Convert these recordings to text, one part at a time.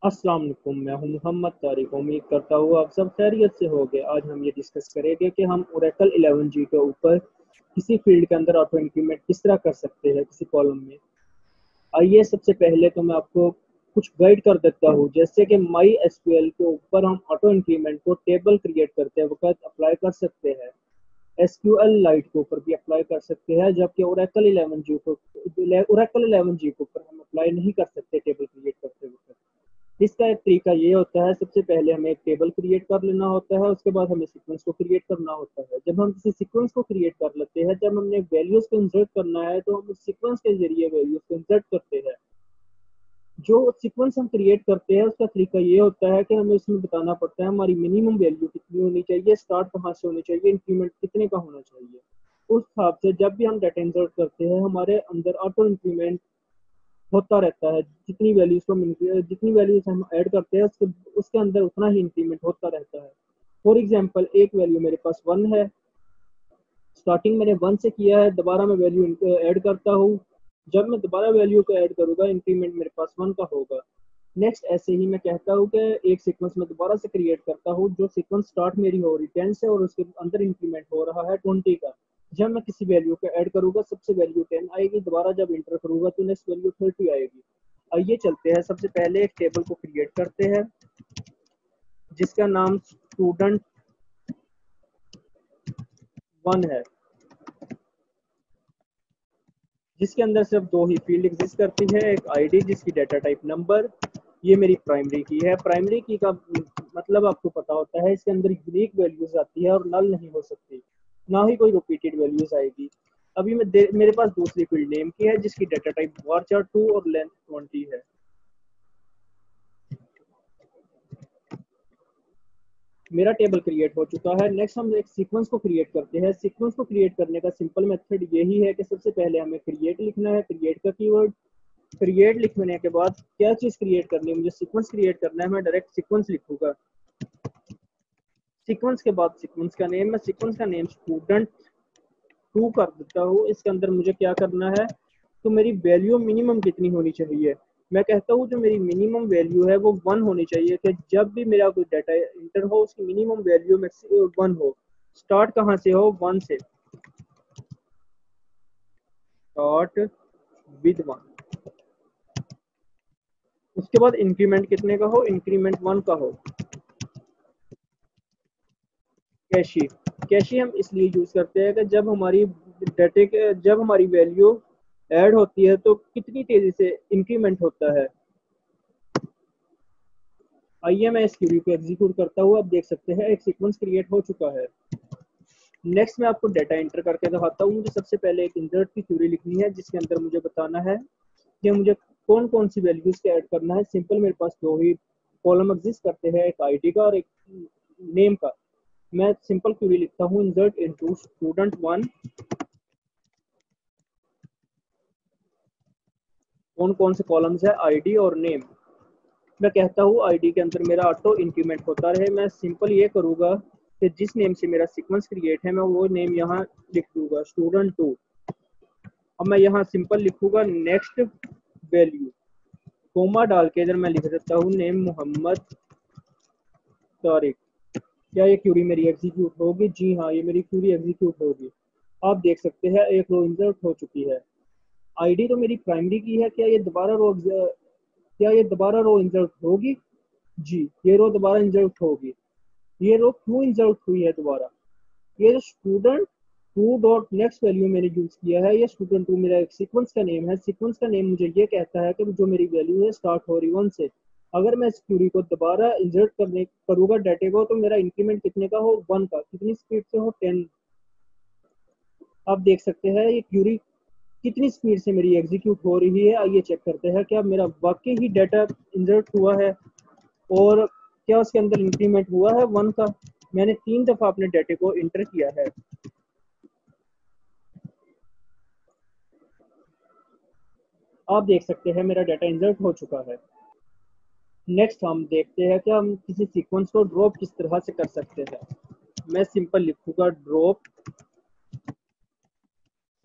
अस्सलाम वालेकुम, मैं हूं मोहम्मद तारिक। उम्मीद करता हूँ आप सब खैरियत से होंगे। आज हम ये डिस्कस करेंगे कि हम ओरेकल 11G के ऊपर किसी फील्ड के अंदर ऑटो इंक्रीमेंट किस तरह कर सकते हैं किसी कॉलम में। आइए सबसे पहले तो मैं आपको कुछ गाइड कर देता हूँ। जैसे कि माई एसक्यूएल के ऊपर हम ऑटो इंक्रीमेंट को टेबल क्रिएट करते वक्त अप्लाई कर सकते हैं। एसक्यूएल लाइट के ऊपर भी अप्लाई कर सकते हैं, जबकि ओरेकल 11G के ऊपर हम अप्लाई नहीं कर सकते टेबल क्रिएट करते वक्त। इसका एक तरीका ये होता है, सबसे पहले हमें एक टेबल क्रिएट कर लेना होता है, उसके बाद हमें सीक्वेंस को क्रिएट करना होता है। जब हम किसी सीक्वेंस को क्रिएट कर लेते हैं, जब हमने वैल्यूज को इंसर्ट करना है तो हम उस सीक्वेंस के जरिए वैल्यूज को इंसर्ट करते हैं। जो सीक्वेंस हम क्रिएट करते हैं उसका तरीका ये होता है कि हमें उसमें बताना पड़ता है हमारी मिनिमम वैल्यू कितनी होनी चाहिए, स्टार्ट कहाँ से होनी चाहिए, इंक्रीमेंट कितने का होना चाहिए। उस हिसाब से जब भी हम डाटा इंसर्ट करते हैं हमारे अंदर ऑटो इंक्रीमेंट होता रहता है। जितनी वैल्यूज हम ऐड करते हैं उसके उसके अंदर उतना ही इंक्रीमेंट होता रहता है। फॉर एग्जांपल, एक वैल्यू मेरे पास 1 है, स्टार्टिंग मैंने 1 से किया है, दोबारा मैं वैल्यू ऐड करता हूँ। जब मैं दोबारा वैल्यू को ऐड करूंगा इंक्रीमेंट मेरे पास 1 का होगा। नेक्स्ट ऐसे ही मैं कहता हूँ कि एक सीक्वेंस में दोबारा से क्रिएट करता हूँ। जो सीक्वेंस स्टार्ट मेरी हो रही 10 से और उसके अंदर इंक्रीमेंट हो रहा है 20 का। जब मैं किसी वैल्यू को ऐड करूंगा सबसे वैल्यू 10 आएगी, दोबारा जब इंटर करूंगा तो नेक्स्ट वैल्यू 30 आएगी। आइए चलते हैं, सबसे पहले एक टेबल को क्रिएट करते हैं जिसका नाम स्टूडेंट 1 है, जिसके अंदर सिर्फ दो ही फील्ड एग्जिस्ट करती है। एक आईडी जिसकी डाटा टाइप नंबर, ये मेरी प्राइमरी की है। प्राइमरी की का मतलब आपको पता होता है, इसके अंदर यूनिक वैल्यूज आती है और नल नहीं हो सकती, ना ही कोई रिपीटेड वैल्यूज आएगी। अभी मेरे पास दूसरी फील्ड नेम की है जिसकी डाटा टाइप वारचार 2 और लेंथ 20 है। मेरा टेबल क्रिएट हो चुका है। नेक्स्ट हम एक सीक्वेंस को क्रिएट करते हैं। सीक्वेंस को क्रिएट करने का सिंपल मेथड यही है कि सबसे पहले हमें क्रिएट लिखना है, क्रिएट का कीवर्ड। क्रिएट लिखने के बाद क्या चीज क्रिएट करनी है, मुझे सीक्वेंस क्रिएट करना है, मैं डायरेक्ट सीक्वेंस लिखूंगा। सीक्वेंस के बाद सीक्वेंस का नेम, मैं सीक्वेंस का नेम स्टूडेंट 2 कर देता हूँ। इसके अंदर मुझे क्या करना है, तो मेरी वैल्यू मिनिमम कितनी होनी चाहिए। मैं कहता हूँ जो मेरी मिनिमम वैल्यू है वो 1 होनी चाहिए, कि जब भी मेरा कोई डाटा इंटर हो उसकी मिनिमम वैल्यू 1 हो। स्टार्ट कहाँ से हो, 1 से। Start with 1। उसके बाद इंक्रीमेंट कितने का हो, इंक्रीमेंट 1 का हो। कैशी, कैशी हम इसलिए यूज करते हैं कि जब हमारी वैल्यू ऐड होती है तो कितनी तेजी से इंक्रीमेंट होता है। आइए मैं इस क्वेरी को एग्जीक्यूट करता हूँ। आप देख सकते हैं एक सीक्वेंस क्रिएट हो चुका है। नेक्स्ट मैं आपको डाटा एंटर करके दिखाता हूँ। मुझे सबसे पहले एक इंसर्ट की क्वेरी लिखनी है जिसके अंदर मुझे बताना है कि मुझे कौन कौन सी वैल्यूज के ऐड करना है। सिंपल, मेरे पास दो ही कॉलम एग्जिस्ट करते हैं, एक आईडी का और एक नेम का। मैं सिंपल क्वेरी लिखता हूँ, इंसर्ट इनटू स्टूडेंट 1। कौन कौन से कॉलम्स है, आईडी और नेम। मैं कहता हूँ आईडी के अंदर मेरा ऑटो इंक्रीमेंट होता रहे। मैं सिंपल ये करूँगा कि जिस नेम से मेरा सीक्वेंस क्रिएट है मैं वो नेम यहाँ लिख दूंगा, स्टूडेंट 2। अब मैं यहाँ सिंपल लिखूंगा नेक्स्ट वैल्यू, कोमा डाल के इधर मैं लिख देता हूँ नेम मोहम्मद तारिक। क्या ये क्यूरी मेरी एग्जीक्यूट होगी? जी हाँ, ये मेरी क्यूरी एग्जीक्यूट होगी। आप देख सकते हैं एक रो इंसर्ट हो चुकी है। आईडी तो मेरी प्राइमरी की है, क्या ये दोबारा रो इंसर्ट होगी? जी, ये रो दोबारा इंसर्ट होगी। ये रो क्यों इंसर्ट हुई है दोबारा? ये जो स्टूडेंट 2 डॉट नेक्स्ट वैल्यू मैंने यूज किया है, ये स्टूडेंट 2 मेरा एक सीक्वेंस का नेम है। सीक्वेंस का नेम मुझे ये कहता है कि जो मेरी वैल्यू है स्टार्ट हो रही 1 से। अगर मैं इस क्यूरी को दोबारा इंसर्ट करने करूंगा डाटे को, तो मेरा इंक्रीमेंट कितने का हो, 1 का। कितनी स्पीड से हो, 10। आप देख सकते हैं ये क्यूरी कितनी स्पीड से मेरी एग्जीक्यूट हो रही है। आइए चेक करते हैं क्या मेरा वाकई ही डाटा इंसर्ट हुआ है और क्या उसके अंदर इंक्रीमेंट हुआ है 1 का। मैंने 3 दफा अपने डाटे को इंटर किया है। आप देख सकते हैं मेरा डाटा इंसर्ट हो चुका है। नेक्स्ट हम देखते हैं कि हम किसी सीक्वेंस को ड्रॉप किस तरह से कर सकते हैं। मैं सिंपल लिखूंगा ड्रॉप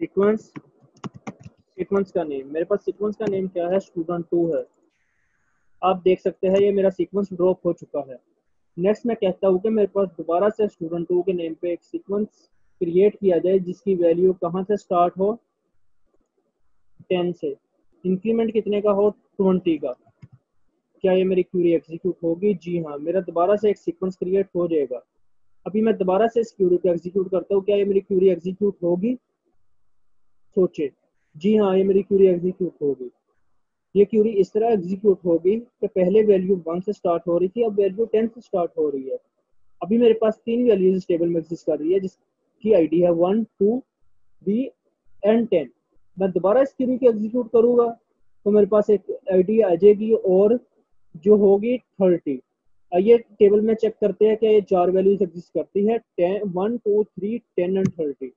सीक्वेंस। सीक्वेंस का नेम, मेरे पास सीक्वेंस का नेम क्या है, स्टूडेंट 2 है। आप देख सकते हैं ये मेरा सीक्वेंस ड्रॉप हो चुका है। नेक्स्ट मैं कहता हूँ कि मेरे पास दोबारा से स्टूडेंट 2 के नेम पे एक सीक्वेंस क्रिएट किया जाए जिसकी वैल्यू कहाँ से स्टार्ट हो, 10 से, इंक्रीमेंट कितने का हो, 20 का। क्या ये मेरी क्यूरी एग्जीक्यूट होगी? जी हाँ, मेरा दोबारा से एक सीक्वेंस क्रिएट हो जाएगा। अभी मैं दोबारा से इस क्यूरी को एग्जीक्यूट करता हूँ, क्या ये मेरी क्यूरी एग्जीक्यूट होगी? सोचे। जी हाँ, ये मेरी क्यूरी एग्जीक्यूट होगी। ये क्यूरी इस तरह एग्जीक्यूट होगी कि पहले वैल्यू 1 से स्टार्ट हो रही थी, अब वैल्यू 10 से स्टार्ट हो रही है। अभी मेरे पास 3 वैल्यूज इस टेबल में एग्जिस्ट कर रही है जिसकी आईडी है 1, 2, 3 एंड 10। मैं दोबारा इस क्यूरी को एग्जीक्यूट करूंगा तो मेरे पास एक आईडी आ जाएगी और जो होगी 30। आइए टेबल में चेक करते हैं कि ये 4 वैल्यूज एग्जिस्ट करती है, 10, 1, 2, 3, 10 एंड 30।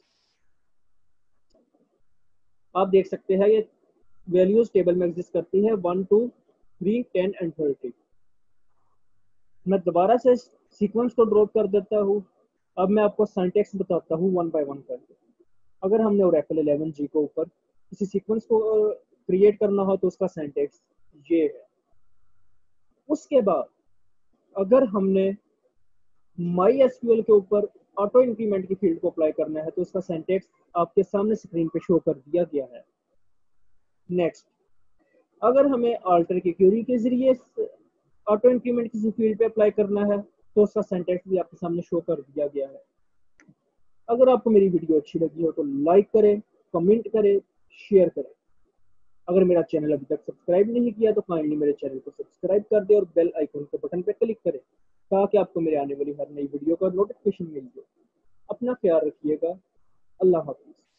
आप देख सकते हैं ये वैल्यूज टेबल में एग्जिस्ट करती है 1, 2, 3, 10 एंड 30। मैं दोबारा से सीक्वेंस को ड्रॉप कर देता हूँ। अब मैं आपको सिंटैक्स बताता हूँ वन बाय वन करके। अगर हमने ओरेकल 11G के ऊपर किसी सीक्वेंस को क्रिएट करना हो तो उसका सिंटैक्स ये है। उसके बाद अगर हमने माई एसक्यूएल के ऊपर ऑटो इंक्रीमेंट की फील्ड को अप्लाई करना है तो उसका सिंटैक्स आपके सामने स्क्रीन पे शो कर दिया गया है। नेक्स्ट, अगर हमें अल्टर की क्यूरी के जरिए ऑटो इंक्रीमेंट किसी फील्ड पे अप्लाई करना है तो उसका सिंटैक्स भी आपके सामने शो कर दिया गया है। अगर आपको मेरी वीडियो अच्छी लगी हो तो लाइक करें, कमेंट करें, शेयर करें। अगर मेरा चैनल अभी तक सब्सक्राइब नहीं किया तो काइंडली मेरे चैनल को सब्सक्राइब कर दे और बेल आइकन के बटन पर क्लिक करें ताकि आपको मेरे आने वाली हर नई वीडियो का नोटिफिकेशन मिल जाए। अपना ख्याल रखिएगा। अल्लाह हाफिज।